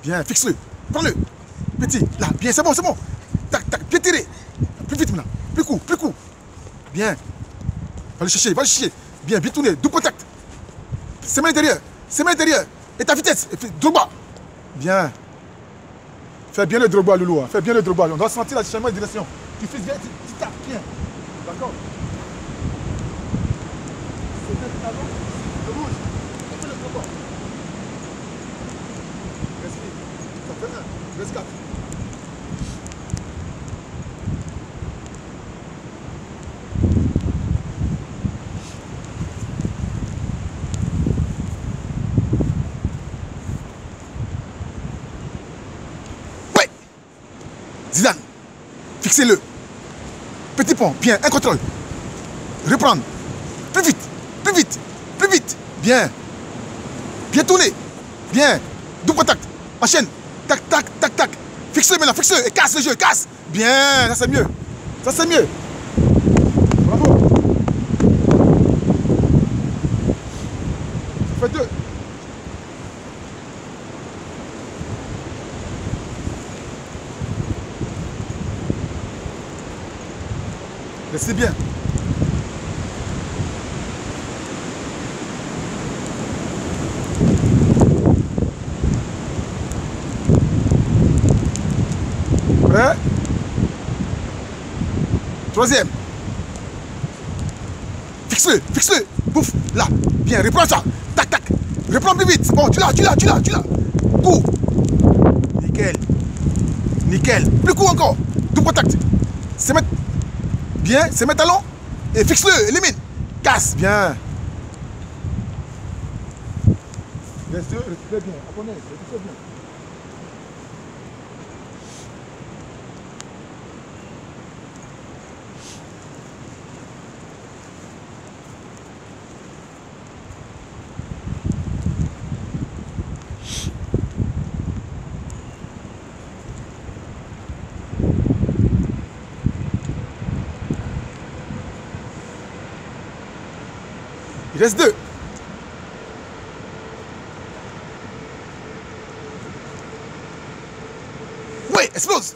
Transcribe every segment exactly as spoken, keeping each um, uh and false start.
Bien, fixe-le. Prends-le. Petit, là, bien, c'est bon, c'est bon. Tac, tac, bien tiré. Plus vite maintenant. Plus court, plus court. Bien. Va le chercher, va le chercher. Bien, bien tourné, double contact. C'est main derrière, c'est main derrière. Et ta vitesse, Drogba. Bien. Fais bien le Drogba, Loulou. Hein. Fais bien le Drogba. On doit sentir la changement de direction. Tu fais bien, tu, tu tapes bien. D'accord. C'est bien le talon, le rouge. On fait le Drogba. Respire. Ça fait un, reste quatre. Zidane, fixez-le. Petit pont, bien, un contrôle. Reprendre. Plus vite, plus vite, plus vite. Bien. Bien tourné. Bien. Double contact. Enchaîne. Tac, tac, tac, tac. Fixe-le maintenant, fixe-le. Et casse le jeu, casse. Bien, ça c'est mieux. Ça c'est mieux. Bravo. Ça fait deux. Restez bien. Prêt? Troisième. Fixe-le, fixe-le. Bouffe, là. Bien, reprends ça. Tac, tac. Reprends plus vite. Bon, tu l'as, tu l'as, tu l'as, tu l'as. Cours. Nickel. Nickel. Plus court encore. Double contact. C'est mettre. Bien, c'est mettre talon. Et fixe-le, élimine. Casse, bien. Reste, respirez bien. Apprenez, respirez bien. Il reste deux. Oui, explose.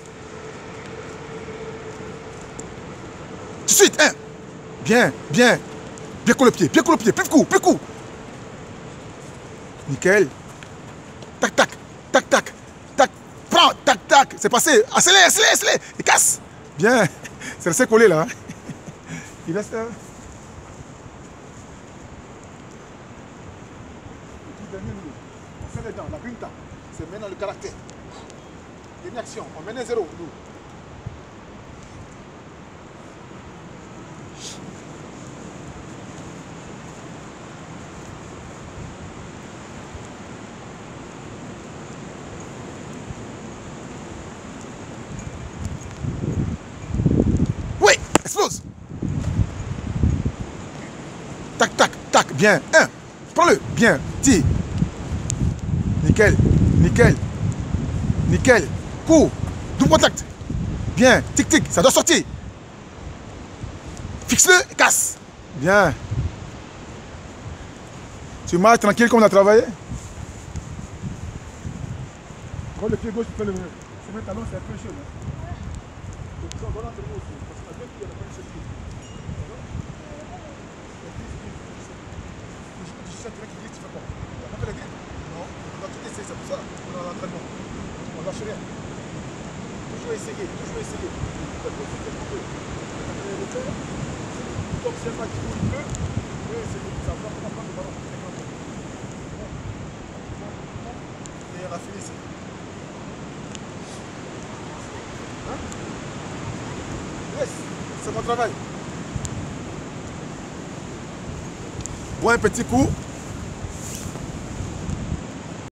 Tout de suite, un. Bien, bien. Bien court le pied, bien court le pied. Plus court, plus court. Nickel. Tac, tac, tac, tac, tac. Prends, tac, tac. C'est passé. Accélère, accélère, accélère. Et casse. Bien. C'est resté collé là. Il reste un. On fait les dents, la grinta, c'est maintenant le caractère. Une action, on mène un zéro, nous. Oui, explose. Tac, tac, tac, bien. Un, prends-le, bien, tire. Nickel, nickel, nickel. Cours, double contact. Bien, tic tic, ça doit sortir. Fixe-le et casse. Bien. Tu marches tranquille comme on a travaillé. Quand le pied gauche, tu fais le mieux. C'est mes talons, c'est un peu chaud. C'est pour ça qu'on a l'entraînement. On ne lâche rien. Toujours essayer, toujours essayer. Comme c'est pas du tout le feu, ça va pas prendre le ballon. Et on a fini ici. Hein? Yes, c'est mon travail. Bon, un petit coup.